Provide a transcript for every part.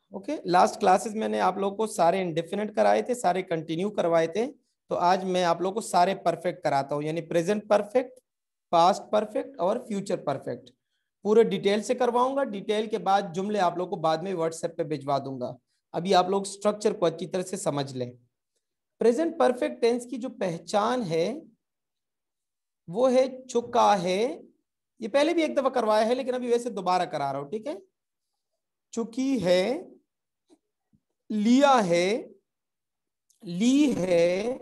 Okay, last classes मैंने आप लोगों को सारे इंडेफिनिट कराए थे, सारे कंटिन्यू करवाए थे। तो आज मैं आप लोगों को सारे परफेक्ट कराता हूँ, यानी प्रेजेंट परफेक्ट, पास्ट परफेक्ट और फ्यूचर परफेक्ट पूरे डिटेल से करवाऊंगा। डिटेल के बाद जुमले आप लोग को बाद में व्हाट्सएप पे भिजवा दूंगा। अभी आप लोग स्ट्रक्चर को अच्छी तरह से समझ लें। प्रेजेंट परफेक्ट टेंस की जो पहचान है वो है चुका है। ये पहले भी एक दफा करवाया है, लेकिन अभी वैसे दोबारा करा रहा हूं, ठीक है। चुकी है, लिया है, ली है,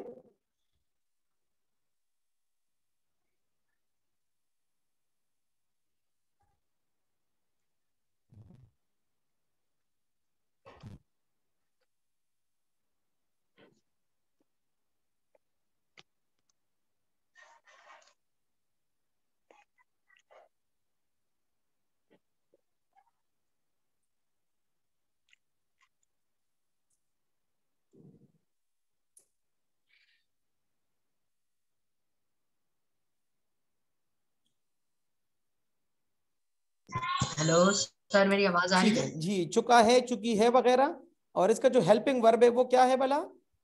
हेलो सर, मेरी आवाज आ रही ठीक है? है जी। चुका है, चुकी है वगैरह। और इसका जो हेल्पिंग वर्ब है वो क्या है भला?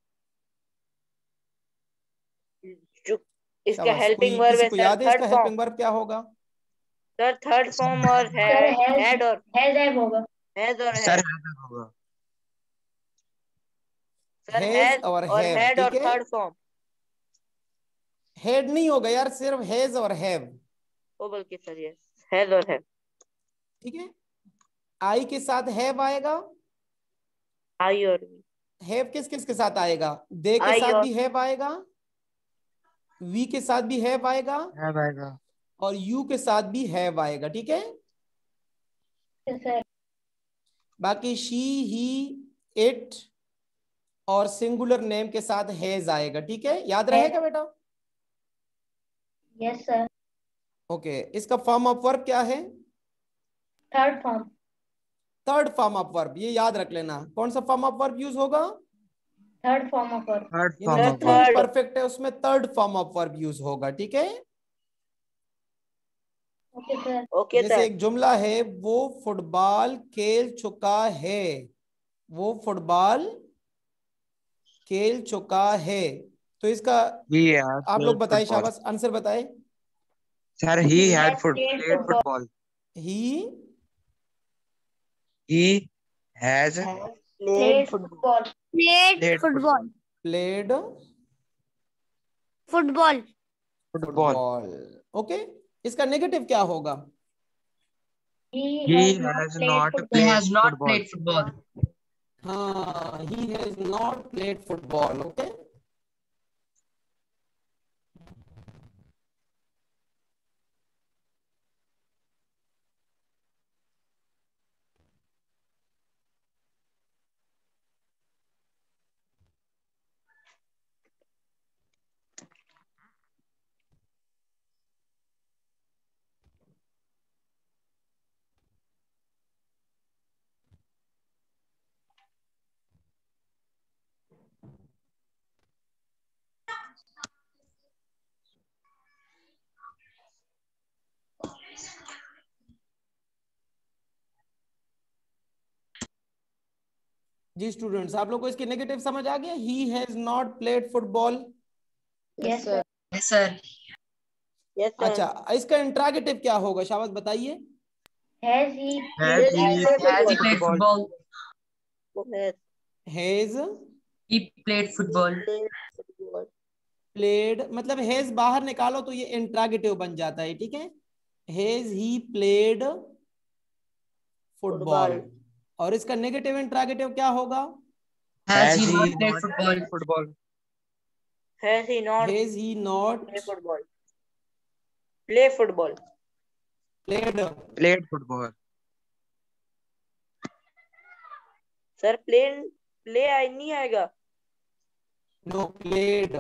इसका शाबाश। हेल्पिंग कोई वर्ब किसी है को सर याद है थर्ड इसका फॉर्म। हेल्पिंग वर्ब क्या होगा? सर थर्ड फॉर्म और हेड और हैज और सर है। होगा। सर हैज हैज और और हैव, हेड ठीक और है। Third form. हेड नहीं होगा यार, सिर्फ हैज और हैव, ओ बल्कि सर यस हैज और है। ठीक है। आई के साथ हैव आएगा। आई और हैव किस किस के साथ आएगा? दे के आई साथ और भी हैव आएगा, वी के साथ भी हैव आएगा, है भाईगा। और यू के साथ भी हैव आएगा, ठीक है। सर बाकी शी, ही, इट और सिंगुलर नेम के साथ हैज आएगा, ठीक है। याद रहेगा बेटा? Yes sir. ओके, इसका फॉर्म ऑफ वर्ब क्या है? Third form. Third form of verb, ये याद रख लेना। कौन सा फॉर्म ऑफ वर्ब यूज होगा? Third form of verb. Third यानी फॉर्म सर ऑफ जितने भी वर्ब। थर्ड। परफेक्ट है उसमें third form of verb use होगा, ठीक है। Okay sir. ओके जैसे सर। एक जुमला है, वो फुटबॉल खेल चुका है। वो फुटबॉल खेल चुका है, तो इसका ही हैज आप लोग प्लेड बताएं, फुटबॉल। शाबाश, आंसर बताएं। Sir he He had has played played football. Football. He he has played Played football. football. Played played football. Played football. Football. Football. Okay, इसका नेगेटिव क्या होगा? He he has not has played not He football. Played has not football. played football. हाँ, he has not played football. Okay, जी students, आप लोग को इसकी negative समझ आ गया? He has not played football. Yes sir. Yes sir. Yes sir. अच्छा, इसका इंट्रागेटिव क्या होगा? शाबाश बताइए। Has he has played he football? Has he played played football. football? वो है has He played football. Played football. Played, मतलब has बाहर निकालो तो ये इंट्रागेटिव बन जाता है, ठीक है। Has he played football. Football. और इसका नेगेटिव इंट्रागेटिव क्या होगा? Has has he he not played not football? Played football. Has he not has he not play football. Play football. Played. Played football. Sir plain play आई नहीं आएगा। No, played.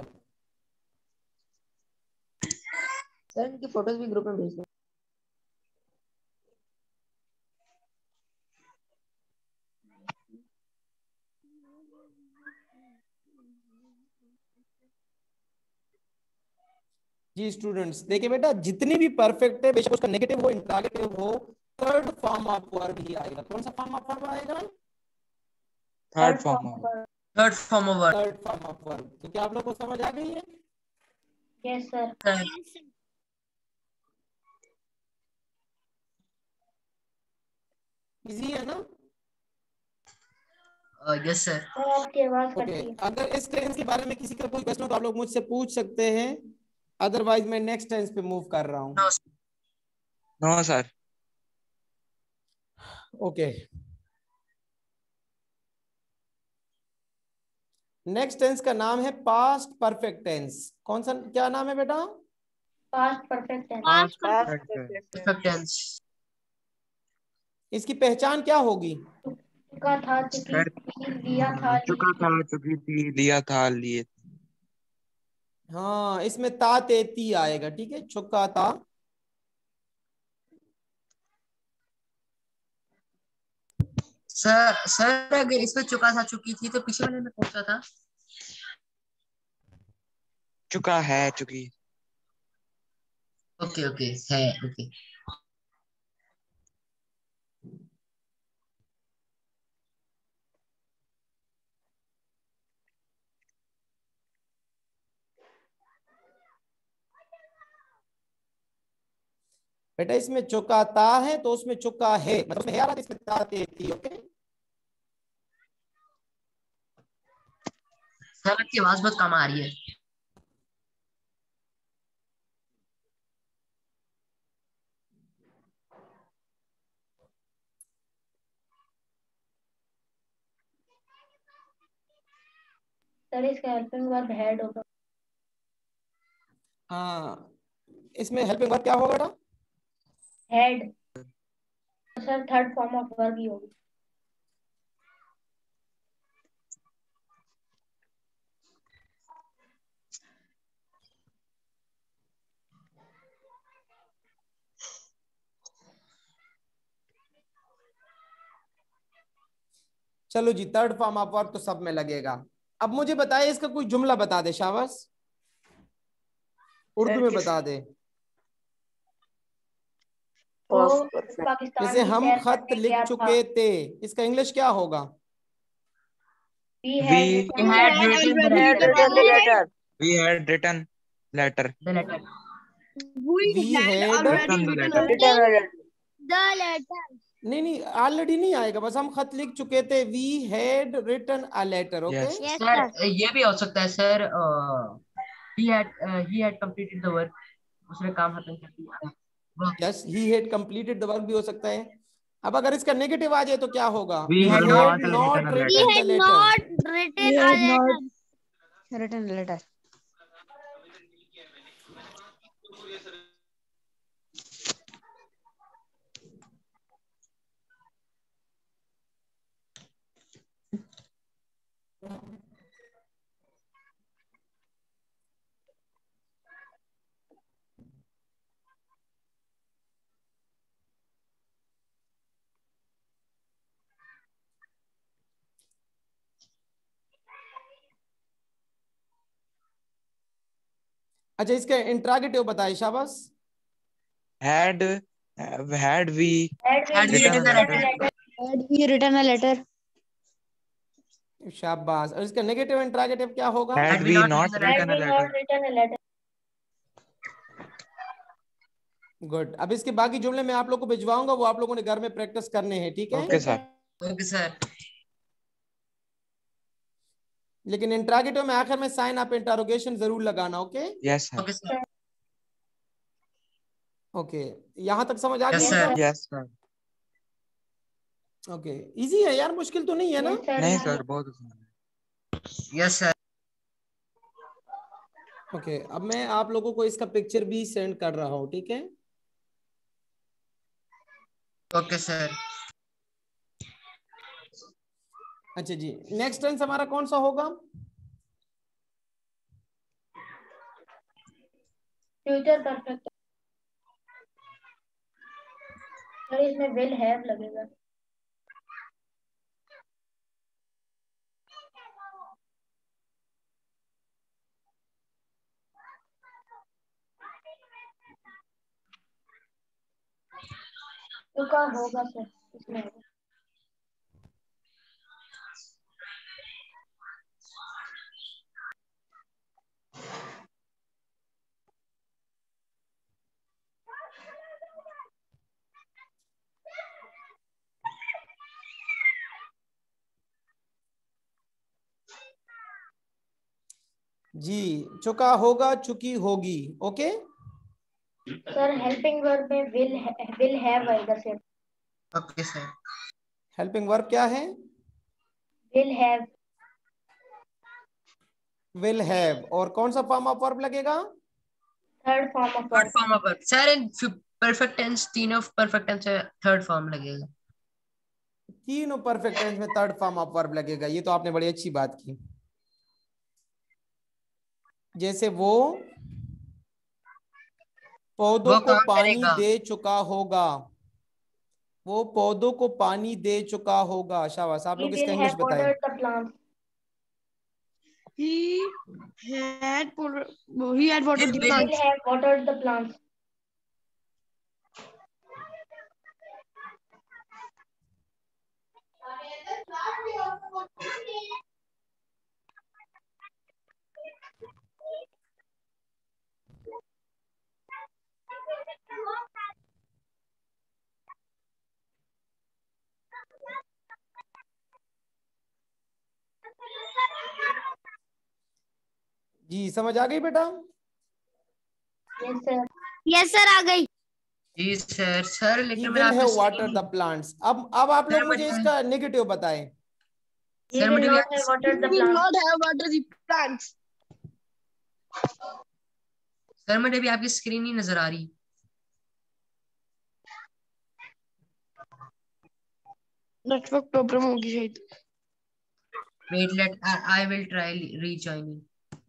Sir इनकी photos भी group में भेज दो। जी students, देखिए बेटा, जितनी भी परफेक्ट है, बेशक उसका नेगेटिव हो, इंट्रागेटिव हो, थर्ड फॉर्म ऑफ वर्ब ही आएगा। कौन सा फॉर्म ऑफ वर्ब आएगा? Third form of third form of verb. Third form of verb. तो क्या आप लोग को समझ आ गई है? Yes sir. इजी है ना? Yes sir. सर आपकी आवाज ओके, कटती है। अगर इस टेंस के बारे में किसी का कोई क्वेश्चन हो तो आप लोग मुझसे पूछ सकते हैं, अदरवाइज मैं नेक्स्ट टेंस पे मूव कर रहा हूँ। No no sir. Okay, next tense का नाम है पास्ट परफेक्ट टेंस। कौन सा, क्या नाम है बेटा? Past perfect tense. Past perfect perfect tense. इसकी पहचान क्या होगी? चुका था, चुकी सर थी, लिया था, चुका ली था, थी। चुकी थी, लिया था, लिए। हाँ, इसमें ता ते ती आएगा। ठीक है, चुका था। सर अगर इसमें चुका था चुकी थी तो पीछे वाले में कौन सा था? चुका है, चुकी। ओके ओके है ओके। बेटा इसमें चुका ता है तो उसमें चुका है, मतलब उसमें है आ रहा है, इसमें ता ते ती। ओके, सर आपकी आवाज बहुत कम आ रही है। सर इसका हेल्पिंग वर्ब हेड होगा। हाँ, इसमें हेल्पिंग वर्ब क्या होगा बेटा? हेड। तो sir third form of verb ही होगी। चलो जी, थर्ड फॉर्म ऑफ वर्ब तो सब में लगेगा। अब मुझे बताइए, इसका कोई जुमला बता दे शाबाश, उर्दू में बता दे। वो Past perfect. पाकिस्तान जैसे की हम सैर खत करने लिख गया था। चुके थे, इसका इंग्लिश क्या होगा? We We had We written had We written the had letter. written the letter. we had written letter. The letter. We had, Written the letter. Written a letter. नहीं नहीं, ऑलरेडी नहीं आएगा, बस हम खत लिख चुके थे। We had written a letter. Okay, Yes. Sir ये भी हो सकता है sir. he had completed the work. उसने काम खत्म कर दिया। Work. Yes, he had completed the work भी हो सकता है। अब अगर इसका नेगेटिव आ जाए तो क्या होगा? We we had had not written not a letter. Written the letter. We had not written a letter. अच्छा, इसका इंट्रागेटिव बताए शाबाश। Had had we Had we written a written the letter? letter? Had we written a letter? शाबाश। और इसका negative interrogative क्या होगा? Had Had we we not not written the had written a we letter? Not letter? Written a letter. Good. अब इसके बाकी जुमले मैं आप लोग को भिजवाऊंगा, वो आप लोगों ने घर में प्रैक्टिस करने हैं। ठीक है, Okay, sir. Okay sir. लेकिन इंट्रागेटिव में आखिर में साइन ऑफ इंटरोगेशन जरूर लगाना। Okay Yes, sir. Okay sir. Okay, यहां तक समझ आ Yes गई sir. बेटा? Yes, sir. ओके, इजी है यार, मुश्किल तो नहीं है ना? Yes sir. नहीं सर, बहुत आसान है। Yes sir. ओके, अब मैं आप लोगों को इसका पिक्चर भी सेंड कर रहा हूं। ठीक है, Okay सर। अच्छा जी, नेक्स्ट टेंस हमारा कौन सा होगा? Future perfect. सर इसमें विल हैव लगेगा। चुका होगा सर इसमें। जी, चुका होगा, चुकी होगी। ओके सर हेल्पिंग वर्ब में विल हैव आएगा sir. Okay sir. Helping verb क्या है? Will have. Will have. और कौन सा फॉर्म ऑफ वर्ब लगेगा? Third form of third verb. Form of verb sir. In perfect tense, तीनों परफेक्ट टेंस थर्ड फॉर्म लगेगा। तीनों परफेक्ट टेंस में थर्ड फॉर्म ऑफ वर्ब लगेगा। ये तो आपने बड़ी अच्छी बात की। जैसे वो पौधों वो को काम पानी करेगा। दे चुका होगा। वो पौधों को पानी दे चुका होगा। शाबाश, आप He लोग इसका will इंग्लिश have बताएं। watered the plants. He had watered the He will plants. have watered the plants. जी, समझ आ गई बेटा? Yes sir. Yes sir, आ गई। जी सर। सर He लेकिन मैंने will आपको have watered the plants। अब आप लोग मुझे इसका नेगेटिव बताएं। He सर will मुझे भी not have watered the He will plants. not have watered the plants. Sir मुझे भी आपकी स्क्रीन नहीं नजर आ रही। नेटवर्क प्रॉब्लम होगी शायद। Wait let I will try rejoining.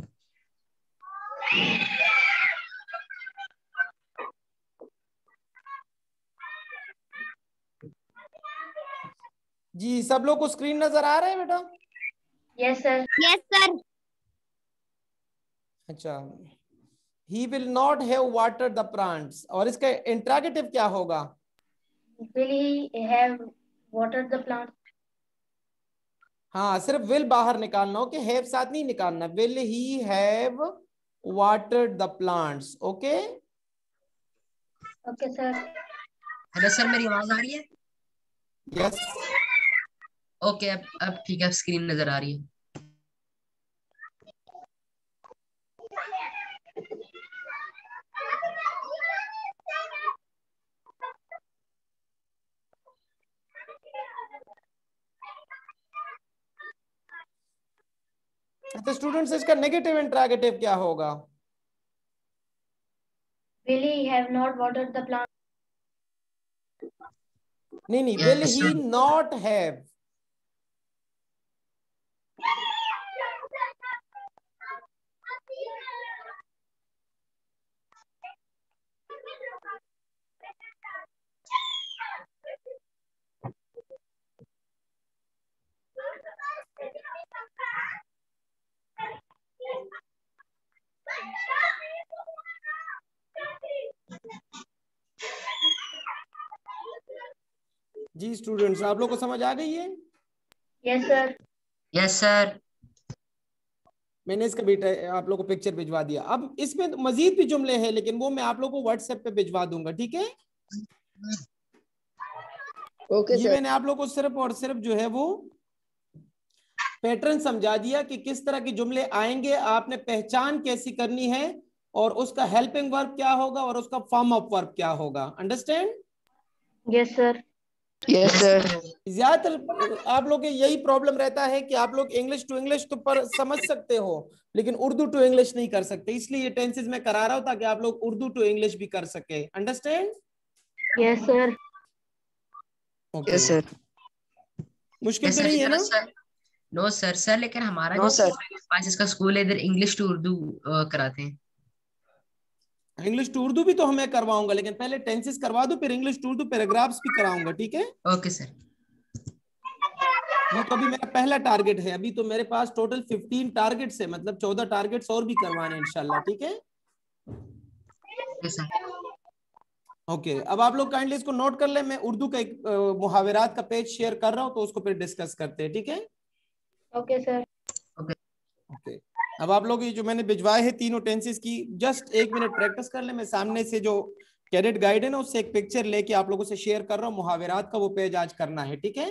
जी, सब लोग को स्क्रीन नजर आ रहा है बेटा? Yes sir. Yes sir. अच्छा, he will not have watered the plants। और इसका इंट्रोगेटिव क्या होगा? Will he have watered the plants? हाँ, सिर्फ will बाहर निकालना हो, कि have साथ नहीं निकालना। will he have watered the plants। Okay Okay sir. Hello sir, मेरी आवाज आ रही है? यस। ओके, अब ठीक है, स्क्रीन नजर आ रही है। तो स्टूडेंट्स, इसका नेगेटिव इंट्रोगेटिव क्या होगा? Will he have not watered the plants? नहीं, will Yes, he sir. not have। जी स्टूडेंट्स, आप लोग को समझ आ गई है? Yes sir. Yes sir. मैंने इसका भी आप लोग को पिक्चर भिजवा दिया। अब इसमें मजीद भी जुमले हैं, लेकिन वो मैं आप लोग को व्हाट्सएप पे भिजवा दूंगा, ठीक है? ओके ये सर। मैंने आप लोग को सिर्फ और सिर्फ जो है वो पैटर्न समझा दिया कि किस तरह के जुमले आएंगे, आपने पहचान कैसी करनी है, और उसका हेल्पिंग वर्ब क्या होगा और उसका फॉर्म ऑफ वर्ब क्या होगा। Understand? Yes sir. Yes sir. ज्यादातर आप लोग के यही प्रॉब्लम रहता है कि आप लोग इंग्लिश टू इंग्लिश तो पर समझ सकते हो, लेकिन उर्दू टू इंग्लिश नहीं कर सकते। इसलिए ये टेंसेस मैं करा रहा हूं ताकि आप लोग उर्दू टू इंग्लिश भी कर सके। Understand? Yes sir. Okay, yes sir. मुश्किल तो नहीं है ना? No sir. सर लेकिन हमारा नो जो सर। पास इसका स्कूल है, इधर इंग्लिश टू उर्दू कराते हैं। इंग्लिश टू उर्दू भी तो हमें करवाऊंगा, लेकिन पहले टेंसेस करवा दो, फिर इंग्लिश टू उर्दू पैराग्राफ्स भी कराऊंगा, ठीक है? Okay sir. ये तो अभी मेरा पहला टारगेट है। अभी तो मेरे पास टोटल 15 टारगेट्स है, मतलब 14 टारगेट्स और भी करवाने इंशाल्लाह, ठीक है? Yes sir. ओके, अब आप लोग काइंडली इसको नोट कर ले। मैं उर्दू का एक मुहावरात का पेज शेयर कर रहा हूं, तो उसको फिर डिस्कस करते हैं, ठीक है? Okay sir. ओके, अब आप लोग ये जो मैंने भिजवाए हैं तीनों टेंसेस की जस्ट 1 मिनट प्रैक्टिस कर ले। मैं सामने से जो कैडेट गाइड है ना उससे एक पिक्चर लेके आप लोगों से शेयर कर रहा हूँ मुहावरात का, वो पेज आज करना है, ठीक है?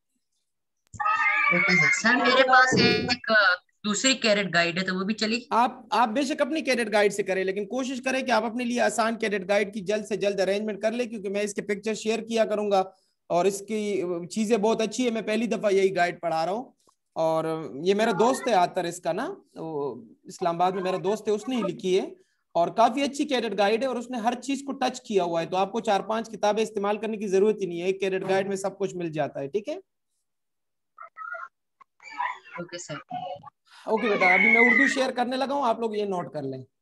Okay sir. सर मेरे पास एक दूसरी कैरेट गाइड है, तो वो भी चलेगी? आप बेशक अपनी कैडेट गाइड से करें, लेकिन कोशिश करें कि आप अपने लिए आसान कैडेट गाइड की जल्द से जल्द अरेंजमेंट कर ले, क्योंकि मैं इसके पिक्चर शेयर किया करूंगा और इसकी चीजें बहुत अच्छी है। मैं पहली दफा यही गाइड पढ़ा रहा हूँ और ये मेरा दोस्त है आतर, इसका ना तो इस्लामाबाद में मेरा दोस्त है, उसने ही लिखी है और काफी अच्छी कैडेट गाइड है और उसने हर चीज को टच किया हुआ है। तो आपको 4-5 किताबें इस्तेमाल करने की जरूरत ही नहीं है, एक कैडेट गाइड में सब कुछ मिल जाता है, ठीक है? Okay sir. ओके बेटा, अभी मैं उर्दू शेयर करने लगा हूँ, आप लोग ये नोट कर लें।